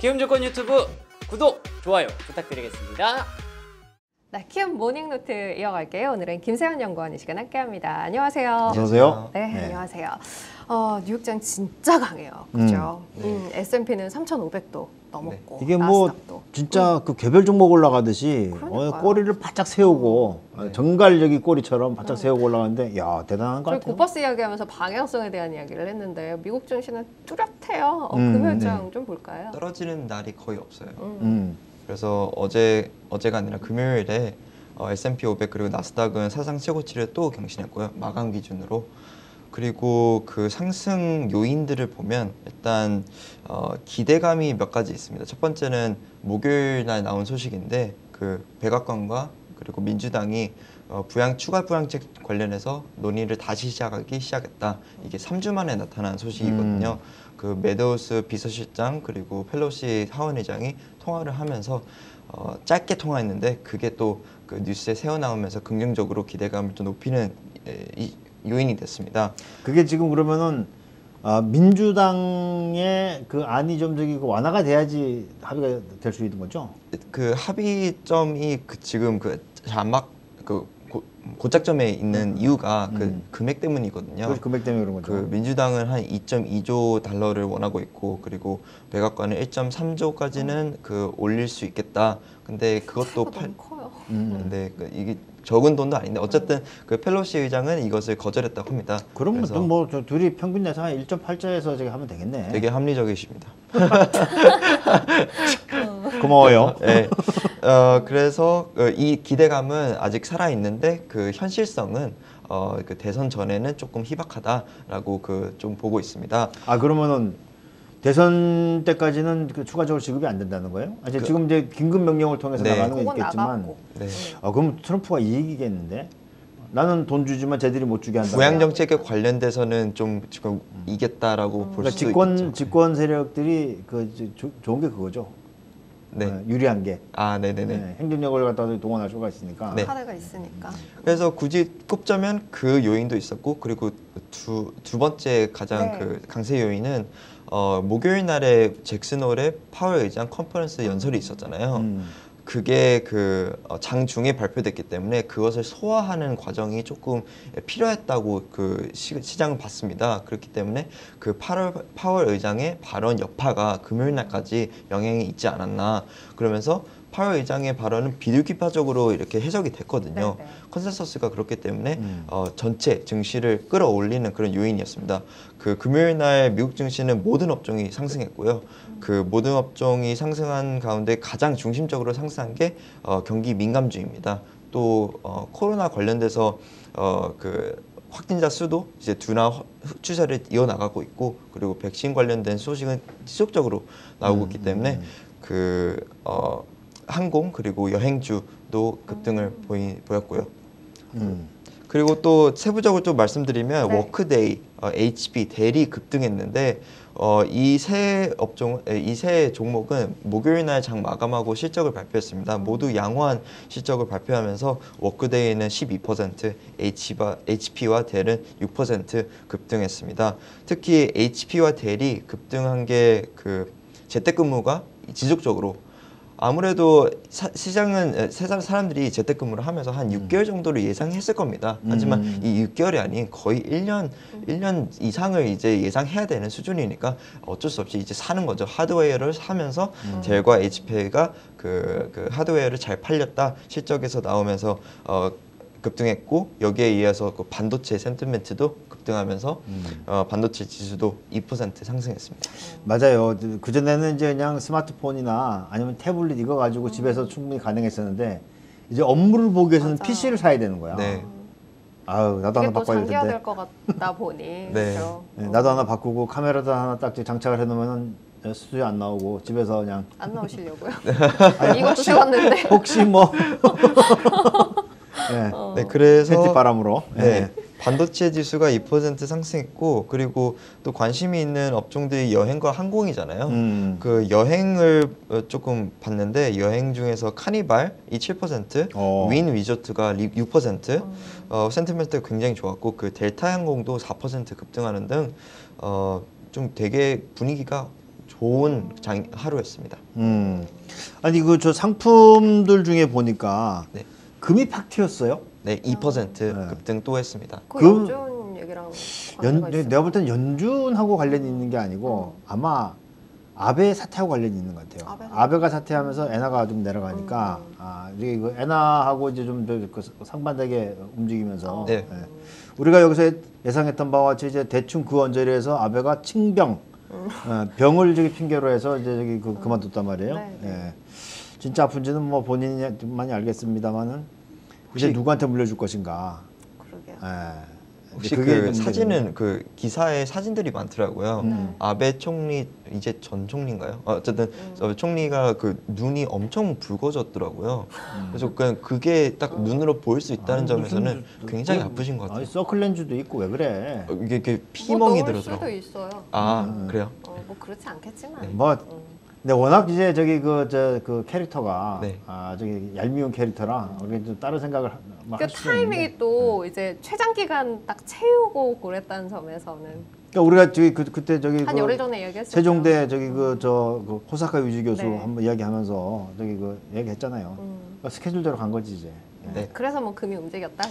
키움증권 유튜브 구독, 좋아요 부탁드리겠습니다. 네, 키움 모닝노트 이어갈게요. 오늘은 김세현 연구원 이 시간 함께합니다. 안녕하세요. 안녕하세요. 네, 안녕하세요. 뉴욕장 진짜 강해요. 그죠? S&P는 3,500도 넘었고 이게 뭐 나스닥도. 진짜 그 개별 종목 올라가듯이 꼬리를 바짝 세우고 정갈력이 꼬리처럼 바짝 세우고 올라가는데 야 대단한 것 저희 같아요. 고버스 이야기하면서 방향성에 대한 이야기를 했는데 미국 증시는 뚜렷해요. 금요일장 좀 볼까요? 떨어지는 날이 거의 없어요. 음. 그래서 어제가 아니라 금요일에 S&P 500 그리고 나스닥은 사상 최고치를 또 경신했고요. 마감 기준으로. 그리고 그 상승 요인들을 보면 일단 기대감이 몇 가지 있습니다. 첫 번째는 목요일 날 나온 소식인데 그 백악관과 그리고 민주당이 추가 부양책 관련해서 논의를 다시 시작했다. 이게 3주 만에 나타난 소식이거든요. 그 메도우스 비서실장 그리고 펠로시 하원의장이 통화를 하면서 짧게 통화했는데 그게 또 그 뉴스에 새어 나오면서 긍정적으로 기대감을 또 높이는 요인이 됐습니다. 그게 지금 그러면은 민주당의 그 안이 좀 저기 완화가 돼야지 합의가 될 수 있는 거죠? 그 합의점이 지금 고착점에 있는 이유가 그 금액 때문이거든요. 그렇죠. 금액 때문에 그런 거죠. 그 민주당은 한 2.2조 달러를 원하고 있고 그리고 백악관은 1.3조까지는 그 올릴 수 있겠다. 근데 그것도 너무 커요. 근데 이게 적은 돈도 아닌데 어쨌든 그 펠로시 의장은 이것을 거절했다고 합니다. 그러면 뭐 둘이 평균 예상 한 1.8조에서 저기 하면 되겠네. 되게 합리적이십니다. 고마워요. 네. 그래서 이 기대감은 아직 살아 있는데 그 현실성은 그 대선 전에는 조금 희박하다라고 좀 보고 있습니다. 그러면은 대선 때까지는 그 추가적으로 지급이 안 된다는 거예요? 지금 이제 긴급 명령을 통해서 나가는 건 있겠지만, 네. 그럼 트럼프가 이익이겠는데? 나는 돈 주지만 쟤들이 못 주게 한다. 부양 정책에 관련돼서는 좀 지금 이겠다라고 볼 수도 있겠죠. 집권 세력들이 좋은 게 그거죠. 네. 유리한 게. 네네네. 행정력을 갖다가 동원할 수가 있으니까. 네. 카드가 있으니까. 그래서 굳이 꼽자면 그 요인도 있었고 그리고 두 번째 가장 그 강세 요인은 목요일 날에 잭슨 홀의 파월 의장 컨퍼런스 연설이 있었잖아요. 그게 장중에 발표됐기 때문에 그것을 소화하는 과정이 조금 필요했다고 시장은 봤습니다. 그렇기 때문에 그 파월 의장의 발언 여파가 금요일 날까지 영향이 있지 않았나. 그러면서 파월 의장의 발언은 비둘기파적으로 이렇게 해석이 됐거든요. 네네. 컨센서스가 그렇기 때문에 전체 증시를 끌어올리는 그런 요인이었습니다. 그 금요일 날 미국 증시는 모든 업종이 상승했고요. 그 모든 업종이 상승한 가운데 가장 중심적으로 상승한 게 경기 민감주입니다. 또 코로나 관련돼서 그 확진자 수도 이제 둔화 추세를 이어나가고 있고 그리고 백신 관련된 소식은 지속적으로 나오고 있기 때문에 항공 그리고 여행주도 급등을 보였고요. 그리고 또 세부적으로 좀 말씀드리면 워크데이, HP, 대리 급등했는데 이 세 종목은 목요일 날 장 마감하고 실적을 발표했습니다. 모두 양호한 실적을 발표하면서 워크데이는 12%, HP와 델은 6% 급등했습니다. 특히 HP와 델이 급등한 게 재택근무가 지속적으로 아무래도 시장은 사람들이 재택근무를 하면서 한 6개월 정도를 예상했을 겁니다. 하지만 이 6개월이 아닌 거의 1년 이상을 이제 예상해야 되는 수준이니까 어쩔 수 없이 이제 사는 거죠. 하드웨어를 사면서 델과 HP가 그 하드웨어를 잘 팔렸다 실적에서 나오면서 급등했고 여기에 이어서 그 반도체 센티멘트도 급등하면서 반도체 지수도 2% 상승했습니다. 맞아요. 그전에는 이제 그냥 스마트폰이나 아니면 태블릿 이거 가지고 집에서 충분히 가능했었는데 이제 업무를 보기 위해서는 PC를 사야 되는 거야. 네. 나도 하나 바꿔야 될 텐데. 장기화 될 것 같다 보니. 네. 그렇죠? 나도 하나 바꾸고 카메라도 하나 딱 장착을 해놓으면은 수준이 안 나오고 집에서 그냥 안 나오시려고요? 이것도 세웠는데. 혹시 뭐 네, 그래서 햇빛 바람으로. 반도체 지수가 2% 상승했고 그리고 또 관심이 있는 업종들이 여행과 항공이잖아요. 그 여행을 조금 봤는데 여행 중에서 카니발이 7%, 윈 리조트가 6%, 센티멘트가 굉장히 좋았고 그 델타 항공도 4% 급등하는 등 좀 되게 분위기가 좋은 하루였습니다. 아니 그 저 상품들 중에 보니까 네. 금이 팍 튀었어요. 네, 2% 급등 또 했습니다. 그 그- 연준 얘기랑 관계가 있어요. 내가 볼 때는 연준하고 관련이 있는 게 아니고 아마 아베 사태하고 관련이 있는 것 같아요. 아베 사태. 아베가 사퇴하면서 엔화가 좀 내려가니까 이게 그 엔화하고 이제 좀 상반되게 움직이면서 네. 예. 우리가 여기서 예상했던 바와 같이 이제 대충 그 언저리에서 아베가 칭병 병을 저기 핑계로 해서 이제 저기 그만뒀단 말이에요. 네, 네. 예. 진짜 아픈지는 뭐 본인이 알겠습니다만은 이제 혹시- 누구한테 물려줄 것인가. 그러게요. 예. 혹시 그게 그 문제죠. 사진은 그 기사에 사진들이 많더라고요. 네. 아베 총리 이제 전 총리인가요? 어쨌든 총리가 그 눈이 엄청 붉어졌더라고요. 그래서 그게 딱 눈으로 보일 수 있다는 아니, 점에서는 무슨 굉장히 아프신 것 같아요. 아니 서클렌즈도 있고 왜 그래? 이게 뭐 피멍이 넣을 들어더라고요. 수도 있어요. 아 그래요? 뭐 그렇지 않겠지만. 뭐 근데 워낙 이제 저기 그 캐릭터가 네. 저기 얄미운 캐릭터라 우리 좀 다른 생각을 막 그 할 수는 타이밍이 있는데. 또 이제 최장 기간 딱 채우고 그랬다는 점에서는 그러니까 우리가 저기 그때 저기 한 열흘 전에 얘기했었죠. 세종대 저기 그 호사카 유지 교수 네. 한번 이야기하면서 저기 그 얘기했잖아요. 그러니까 스케줄대로 간 거지 이제. 네. 그래서 뭐 금이 움직였다.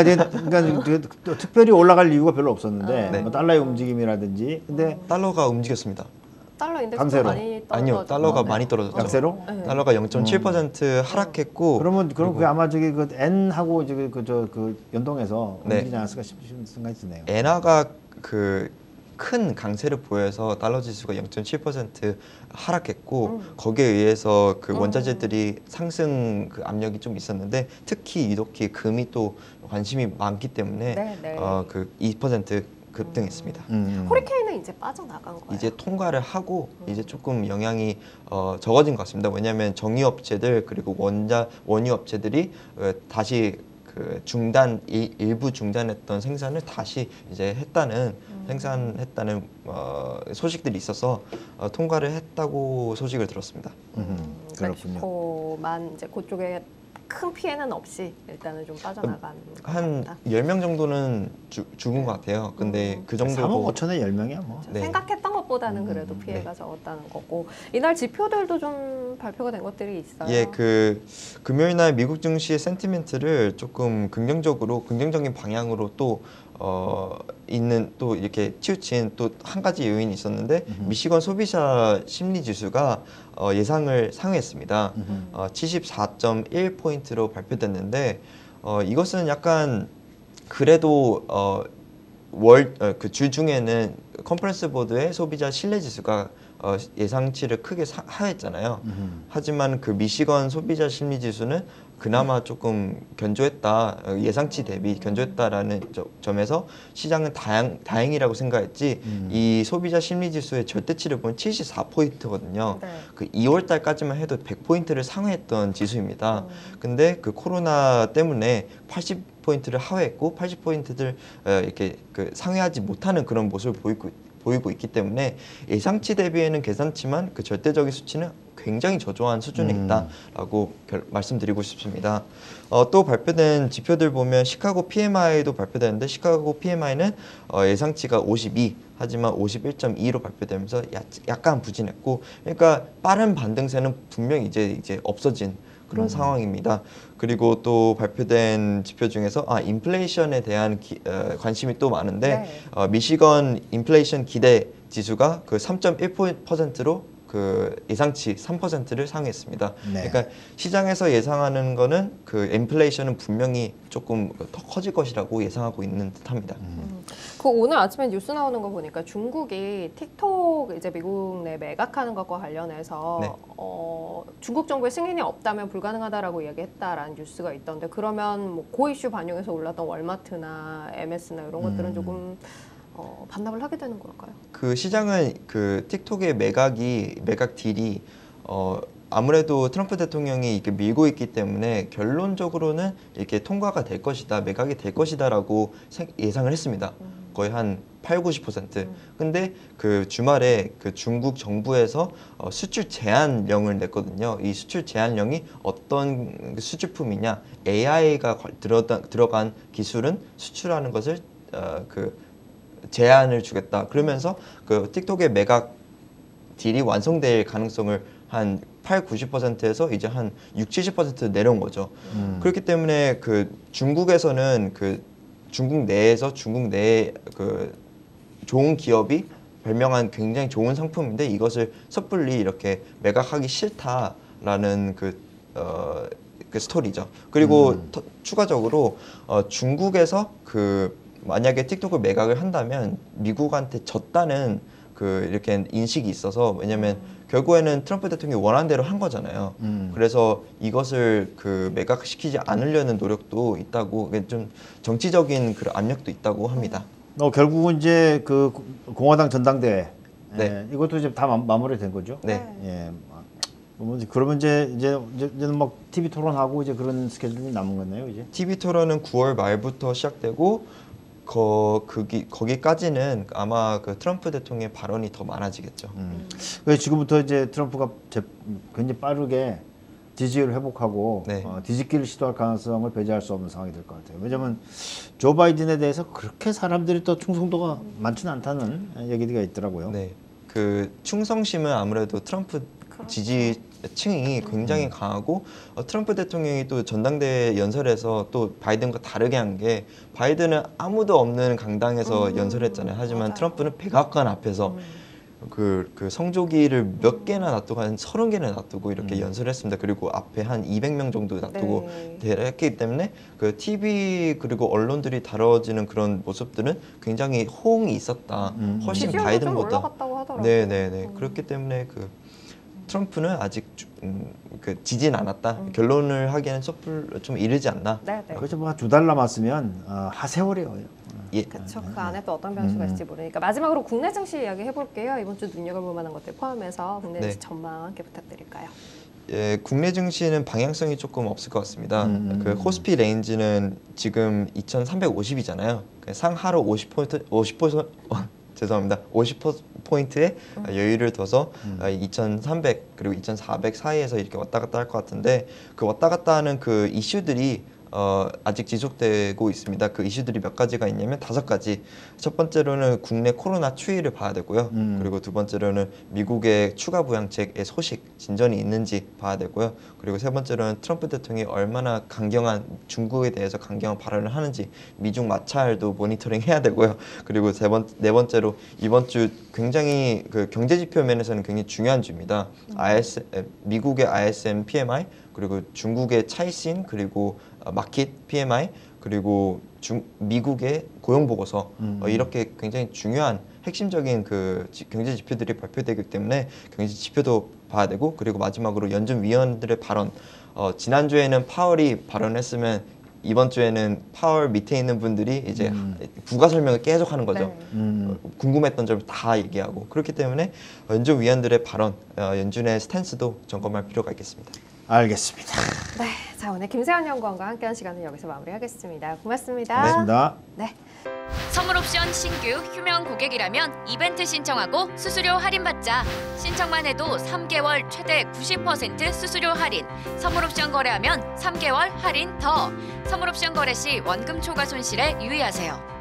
그러니까 또 특별히 올라갈 이유가 별로 없었는데 네. 뭐 달러의 움직임이라든지 근데 달러가 움직였습니다. 달러 인덱스도 강세로. 많이 떨어져. 아니요, 달러가 많이 떨어졌죠. 약세로? 네. 달러가 0.7% 하락했고 그럼 그게 아마 저기 그 N하고 저기 그 연동해서 네. 움직이지 않았을까 싶은 생각이 드네요. 엔화가 그 큰 강세를 보여서 달러 지수가 0.7% 하락했고 거기에 의해서 그 원자재들이 상승 그 압력이 좀 있었는데 특히 유독히 금이 또 관심이 많기 때문에 네, 네. 그 2% 급등했습니다. 호리케인은 이제 빠져나간 거예요. 이제 통과를 하고 이제 조금 영향이 적어진 것 같습니다. 왜냐하면 정유업체들 그리고 원유 업체들이 다시 그 일부 중단했던 생산을 다시 이제 생산했다는 소식들이 있어서 통과를 했다고 소식을 들었습니다. 그렇군요. 멕시코만 이제 그쪽에 큰 피해는 없이 일단은 좀 빠져나간 한 것 같다. 10명 정도는 죽은 것 같아요. 근데 그 3억 정도고 5천에 10명이야 뭐. 네. 생각했던 것보다는 그래도 피해가 적었다는 거고 이날 지표들도 좀 발표가 된 것들이 있어요. 예, 그 금요일 날 미국 증시의 센티멘트를 조금 긍정적인 방향으로 또 있는 또 이렇게 치우친 또 한 가지 요인이 있었는데 미시건 소비자 심리 지수가 예상을 상회했습니다. 74.1포인트로 발표됐는데 이것은 약간 그래도 그 주 중에는 컨퍼런스 보드의 소비자 신뢰 지수가 예상치를 크게 하했잖아요. 하지만 그 미시건 소비자 심리 지수는 그나마 조금 견조했다, 예상치 대비 견조했다라는 점에서 시장은 다행이라고 생각했지. 이 소비자 심리 지수의 절대치를 보면 74포인트거든요. 네. 그 2월 달까지만 해도 100포인트를 상회했던 지수입니다. 근데 그 코로나 때문에 80포인트를 하회했고 80포인트를 이렇게 그 상회하지 못하는 그런 모습을 보이고 있기 때문에 예상치 대비에는 괜찮지만 그 절대적인 수치는 굉장히 저조한 수준에 있다라고 말씀드리고 싶습니다. 또 발표된 지표들 보면 시카고 PMI도 발표되는데 시카고 PMI는 예상치가 52 하지만 51.2로 발표되면서 약간 부진했고 그러니까 빠른 반등세는 분명히 이제 없어진 그런 상황입니다. 그리고 또 발표된 지표 중에서 인플레이션에 대한 관심이 또 많은데 미시건 인플레이션 기대 지수가 그 3.1%로 그 예상치 3%를 상회했습니다. 네. 그러니까 시장에서 예상하는 거는 그 인플레이션은 분명히 조금 더 커질 것이라고 예상하고 있는 듯합니다. 그 오늘 아침에 뉴스 나오는 거 보니까 중국이 틱톡 이제 미국 내 매각하는 것과 관련해서 네. 중국 정부의 승인이 없다면 불가능하다라고 얘기했다라는 뉴스가 있던데 그러면 뭐 그 이슈 반영해서 올랐던 월마트나 MS나 이런 것들은 조금 반납을 하게 되는 걸까요? 그 시장은 그 틱톡의 매각 딜이 아무래도 트럼프 대통령이 이렇게 밀고 있기 때문에 결론적으로는 이렇게 통과가 될 것이다, 매각이 될 것이다라고 예상을 했습니다. 거의 한 80-90%. 근데 그 주말에 그 중국 정부에서 수출 제한령을 냈거든요. 이 수출 제한령이 어떤 수출품이냐, AI가 들어간 기술은 수출하는 것을 제한을 주겠다. 그러면서 그 틱톡의 매각 딜이 완성될 가능성을 한 8, 90%에서 이제 한 6, 70% 내려온 거죠. 그렇기 때문에 그 중국에서는 그 중국 내에서 중국 내에 그 좋은 기업이 발명한 굉장히 좋은 상품인데 이것을 섣불리 이렇게 매각하기 싫다라는 그 스토리죠. 그리고 추가적으로 중국에서 그 만약에 틱톡을 매각을 한다면 미국한테 졌다는 그 이렇게 인식이 있어서 왜냐면 결국에는 트럼프 대통령이 원하는 대로 한 거잖아요. 그래서 이것을 그 매각시키지 않으려는 노력도 있다고 좀 정치적인 그런 압력도 있다고 합니다. 결국은 이제 그 공화당 전당대회 네. 이것도 이제 다 마무리된 거죠. 네. 예. 그러면 이제는 막 TV 토론하고 이제 그런 스케줄이 남은 거네요, 이제. TV 토론은 9월 말부터 시작되고 거기까지는 아마 그 트럼프 대통령의 발언이 더 많아지겠죠. 그래서 지금부터 이제 트럼프가 굉장히 빠르게 지지율을 회복하고 네. 뒤집기를 시도할 가능성을 배제할 수 없는 상황이 될 것 같아요. 왜냐하면 조 바이든에 대해서 그렇게 사람들이 또 충성도가 많지는 않다는 얘기가 있더라고요. 네, 그 충성심은 아무래도 트럼프 지지층이 굉장히 강하고 트럼프 대통령이 또 전당대회 연설에서 또 바이든과 다르게 한 게 바이든은 아무도 없는 강당에서 연설했잖아요. 하지만 맞아요. 트럼프는 백악관 앞에서 그 성조기를 몇 개나 놔두고 한 30개나 놔두고 이렇게 연설했습니다. 그리고 앞에 한 200명 정도 놔두고 했기 때문에 그 TV 그리고 언론들이 다뤄지는 그런 모습들은 굉장히 호응이 있었다. 훨씬 지지율도 좀 바이든보다. 올라갔다고 하더라고요. 네네네. 그렇기 때문에 그 트럼프는 아직 그 지진 않았다. 결론을 하기에는 좀 이르지 않나. 네, 네. 그렇죠. 뭐 2달 남았으면 하세월이에요. 예. 그렇죠. 그 안에 또 어떤 변수가 있을지 모르니까 마지막으로 국내 증시 이야기 해볼게요. 이번 주 눈여겨볼 만한 것들 포함해서 국내 증시 전망 함께 부탁드릴까요? 예, 국내 증시는 방향성이 조금 없을 것 같습니다. 그 코스피 레인지는 지금 2,350이잖아요. 상하로 50% 죄송합니다. 50%의 여유를 둬서 2,300 그리고 2,400 사이에서 이렇게 왔다 갔다 할 것 같은데 그 왔다 갔다 하는 그 이슈들이 아직 지속되고 있습니다. 그 이슈들이 몇 가지가 있냐면 5가지. 첫 번째로는 국내 코로나 추이를 봐야 되고요. 그리고 두 번째로는 미국의 추가 부양책의 소식, 진전이 있는지 봐야 되고요. 그리고 세 번째로는 트럼프 대통령이 얼마나 중국에 대해서 강경한 발언을 하는지 미중 마찰도 모니터링 해야 되고요. 그리고 네 번째로 이번 주 굉장히 그 경제 지표 면에서는 굉장히 중요한 주입니다. 미국의 ISM PMI 그리고 중국의 차이신 그리고 마켓 PMI 그리고 미국의 고용 보고서 이렇게 굉장히 중요한 핵심적인 그 경제 지표들이 발표되기 때문에 경제 지표도 봐야 되고 그리고 마지막으로 연준 위원들의 발언 지난주에는 파월이 발언했으면 이번 주에는 파월 밑에 있는 분들이 이제 부가 설명을 계속 하는 거죠. 궁금했던 점을 다 얘기하고 그렇기 때문에 연준 위원들의 발언, 연준의 스탠스도 점검할 필요가 있겠습니다. 알겠습니다. 네, 자 오늘 김세현 연구원과 함께한 시간은 여기서 마무리하겠습니다. 고맙습니다. 고맙습니다. 네. 선물옵션 신규 휴면 고객이라면 이벤트 신청하고 수수료 할인받자. 신청만 해도 3개월 최대 90% 수수료 할인. 선물옵션 거래하면 3개월 할인 더. 선물옵션 거래 시 원금 초과 손실에 유의하세요.